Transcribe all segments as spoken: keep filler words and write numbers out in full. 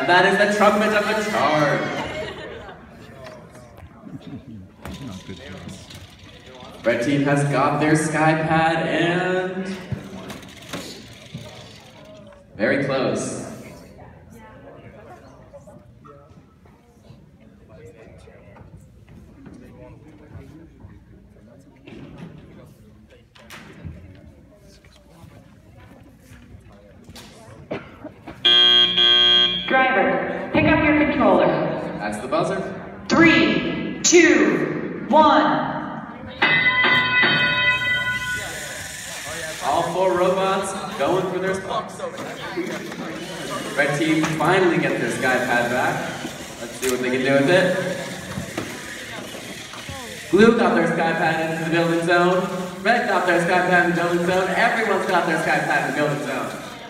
And that is the trumpet of the charge. Red team has got their sky pad and very close. Driver, pick up your controller. That's the buzzer. Three, two, one. All four robots going for their spots. Red team finally gets their sky pad back. Let's see what they can do with it. Blue got their sky pad into the building zone. Red got their sky pad in the building zone. Everyone's got their sky pad in the building zone.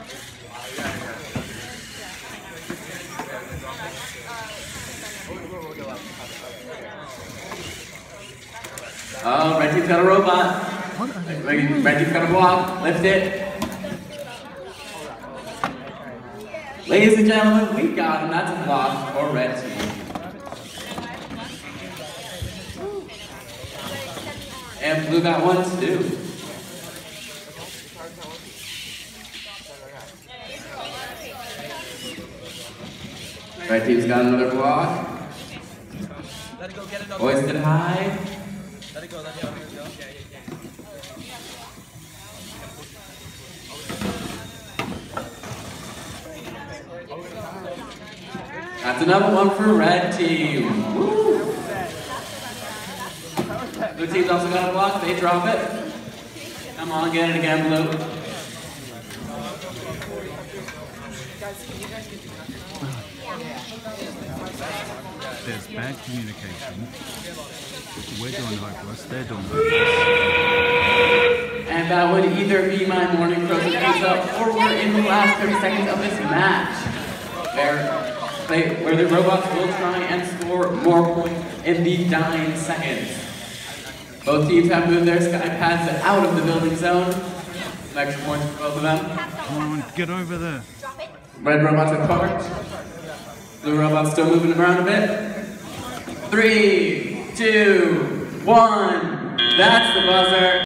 Oh, red team's got a robot. Red team's got a block. Lift it. Ladies and gentlemen, we got him. That's a block for red team. And blue got one too. Red team's got another block. Hoisted high. Let it go, let it go, let it go. That's another one for red team. Woo. Blue team's also got a block. They drop it. Come on, get it again, blue. There's bad communication. We're doing hopeless, they're doing hopeless. And that would either be my morning frozen pizza or we're in the last thirty seconds of this match. Where, they, where the robots will try and score more points in the dying seconds. Both teams have moved their sky pads out of the building zone. Some extra points for both of them. Come on, get over there. Red robots are covered. Blue robots still moving around a bit. Three, two, one. That's the buzzer.